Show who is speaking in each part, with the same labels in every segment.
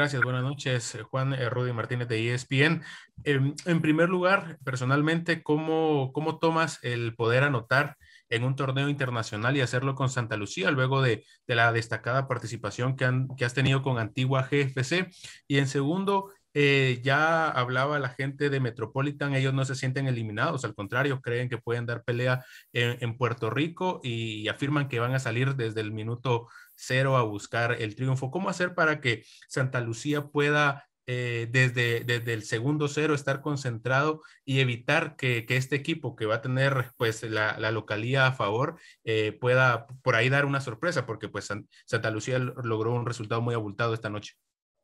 Speaker 1: gracias. Buenas noches, Juan Rudy Martínez de ESPN. En primer lugar, personalmente, ¿cómo tomas el poder anotar en un torneo internacional y hacerlo con Santa Lucía luego de la destacada participación que has tenido con Antigua GFC? Y en segundo, ya hablaba la gente de Metropolitan, ellos no se sienten eliminados, al contrario, creen que pueden dar pelea en Puerto Rico y afirman que van a salir desde el minuto cero a buscar el triunfo. ¿Cómo hacer para que Santa Lucía pueda desde el segundo cero estar concentrado y evitar que este equipo que va a tener pues la localía a favor pueda por ahí dar una sorpresa? Porque pues Santa Lucía logró un resultado muy abultado esta noche.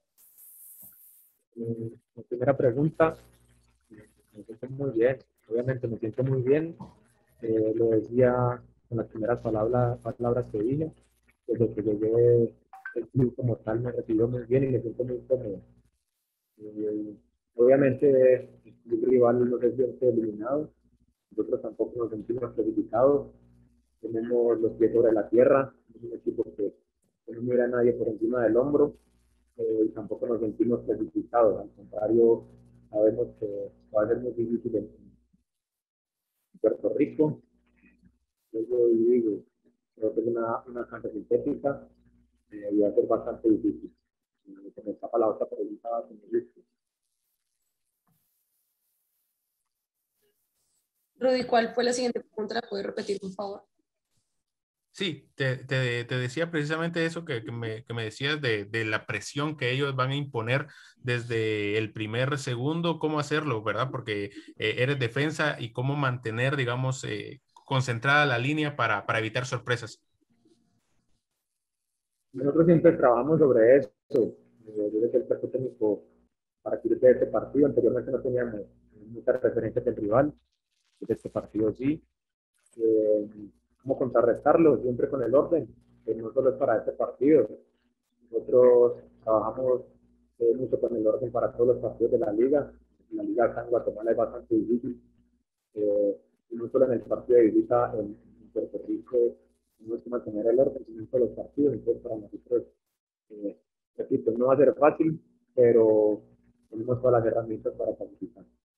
Speaker 2: La primera pregunta, me siento muy bien, obviamente me siento muy bien. Lo decía con las primeras palabras que dije, desde que llegué el club como tal me recibió muy bien y me siento muy cómodo. Eh, Obviamente el club rival no se siente eliminado, nosotros tampoco nos sentimos clasificados, tenemos los pies sobre la tierra, es un equipo que no mira a nadie por encima del hombro, y tampoco nos sentimos clasificados, al contrario, sabemos que va a ser muy difícil en Puerto Rico. Luego digo, creo que es una cancha sintética y va a ser bastante difícil. Se me escapa la otra pregunta que me dice.
Speaker 3: Rudy, ¿cuál fue la siguiente pregunta? ¿La puedes repetir, por favor?
Speaker 1: Sí, te decía precisamente eso que me decías de la presión que ellos van a imponer desde el primer segundo, cómo hacerlo, ¿verdad? Porque eres defensa y cómo mantener, digamos, concentrada la línea para evitar sorpresas.
Speaker 2: Nosotros siempre trabajamos sobre eso. Yo desde el cuerpo técnico para que de este partido, anteriormente no teníamos muchas referencias del rival, de este partido sí. Eh, ¿Cómo contrarrestarlo? Siempre con el orden, que no solo es para este partido. Nosotros trabajamos mucho con el orden para todos los partidos de la liga. La liga acá en Guatemala es bastante difícil. Y no solo en el partido de visita en Puerto Rico, tenemos que mantener el orden, sino en todos los partidos. Entonces, para nosotros, eh, repito, no va a ser fácil, pero tenemos todas las herramientas para participar.